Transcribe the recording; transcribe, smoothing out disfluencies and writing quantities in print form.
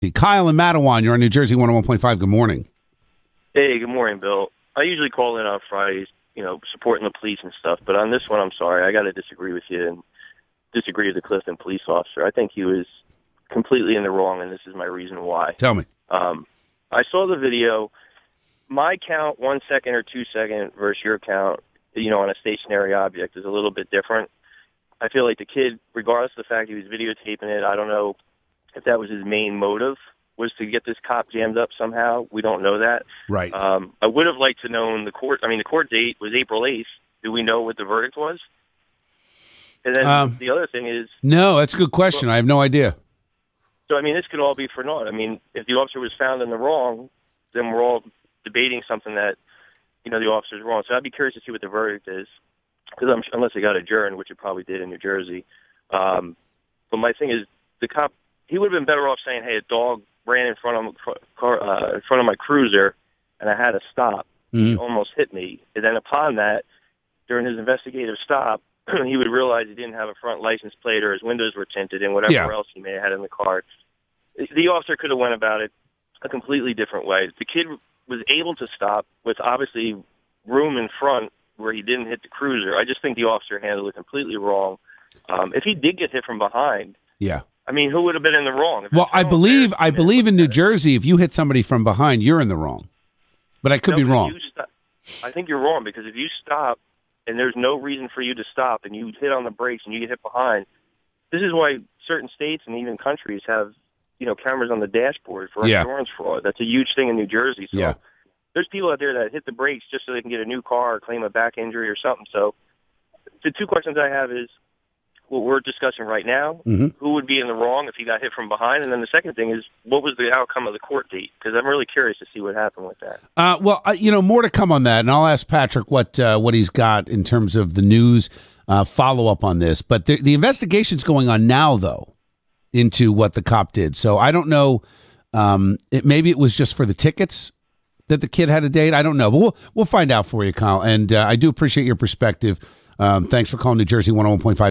Kyle in Matawan, you're on New Jersey 101.5. Good morning. Hey, good morning, Bill. I usually call in on Fridays, supporting the police and stuff, but on this one, I'm sorry. I got to disagree with you and disagree with the Clifton police officer. I think he was completely in the wrong, and this is my reason why. Tell me. I saw the video. My count, 1 second or 2 second versus your count, on a stationary object is a little bit different. I feel like the kid, regardless of the fact he was videotaping it, I don't know if that was his main motive, was to get this cop jammed up somehow. We don't know that. Right. I would have liked to know the court date was April 8th. Do we know what the verdict was? And then the other thing is... No, that's a good question. I have no idea. So, this could all be for naught. If the officer was found in the wrong, then we're all debating something that, the officer's wrong. So I'd be curious to see what the verdict is, because unless it got adjourned, which it probably did in New Jersey. But my thing is, the cop, he would have been better off saying, hey, a dog ran in front of my cruiser, and I had to stop. Mm-hmm. He almost hit me. And then upon that, during his investigative stop, he would realize he didn't have a front license plate or his windows were tinted and whatever else he may have had in the car. The officer could have went about it a completely different way. The kid was able to stop with obviously room in front where he didn't hit the cruiser. I just think the officer handled it completely wrong. If he did get hit from behind, who would have been in the wrong? Well, I believe in New Jersey, if you hit somebody from behind, you're in the wrong. But I could be wrong. I think you're wrong, because if you stop and there's no reason for you to stop and you hit on the brakes and you get hit behind, this is why certain states and even countries have, cameras on the dashboard for insurance fraud. That's a huge thing in New Jersey. So there's people out there that hit the brakes just so they can get a new car or claim a back injury or something. So the two questions I have is, what we're discussing right now, who would be in the wrong if he got hit from behind? And then the second thing is, what was the outcome of the court date? Because I'm really curious to see what happened with that. More to come on that, and I'll ask Patrick what he's got in terms of the news follow-up on this. But the investigation's going on now, though, into what the cop did. So I don't know. Maybe it was just for the tickets that the kid had a date. I don't know. But we'll find out for you, Kyle. And I do appreciate your perspective. Thanks for calling New Jersey 101.5.